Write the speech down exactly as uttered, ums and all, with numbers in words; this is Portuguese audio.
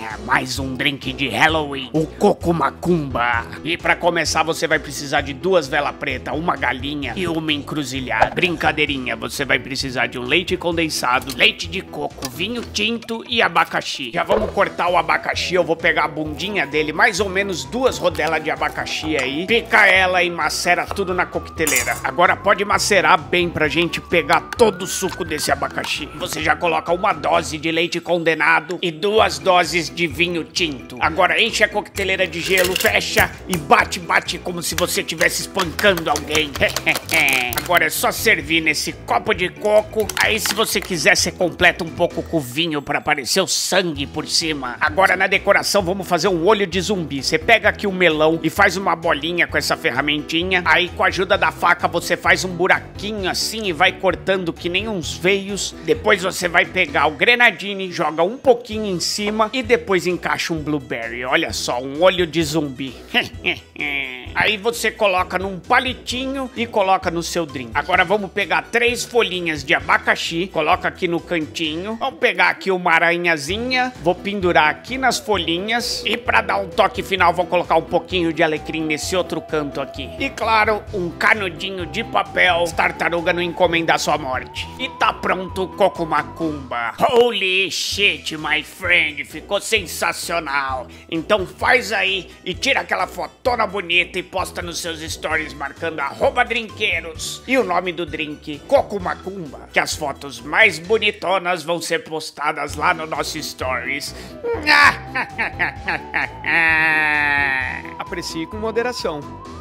Mais um drink de Halloween, o Coco Macumba. E pra começar você vai precisar de duas velas pretas, uma galinha e uma encruzilhada. Brincadeirinha, você vai precisar de um leite condensado, leite de coco, vinho tinto e abacaxi. Já vamos cortar o abacaxi, eu vou pegar a bundinha dele, mais ou menos duas rodelas de abacaxi aí. Pica ela e macera tudo na coqueteleira. Agora pode macerar bem pra gente pegar todo o suco desse abacaxi. Você já coloca uma dose de leite condenado e duas doses de vinho tinto. Agora enche a coqueteleira de gelo, fecha e bate, bate como se você estivesse espancando alguém. Agora é só servir nesse copo de coco. Aí se você quiser, você completa um pouco com o vinho pra aparecer o sangue por cima. Agora na decoração vamos fazer um olho de zumbi. Você pega aqui um melão e faz uma bolinha com essa ferramentinha. Aí com a ajuda da faca você faz um buraquinho assim e vai cortando que nem uns veios. Depois você vai pegar o grenadine, joga um pouquinho em cima e depois encaixa um blueberry. Olha só, um olho de zumbi. Aí você coloca num palitinho e coloca no seu drink. Agora vamos pegar três folhinhas de abacaxi, coloca aqui no cantinho. Vamos pegar aqui uma aranhazinha, vou pendurar aqui nas folhinhas e pra dar um toque final vou colocar um pouquinho de alecrim nesse outro canto aqui. E claro, um canudinho de papel, tartaruga não encomendar sua morte. E tá pronto o Coco Macumba. Holy shit, my friend, ficou sensacional. Então faz aí e tira aquela fotona bonita e posta nos seus stories marcando arroba drinqueiros e o nome do drink, Coco Macumba, que as fotos mais bonitonas vão ser postadas lá no nosso stories. Aprecie com moderação.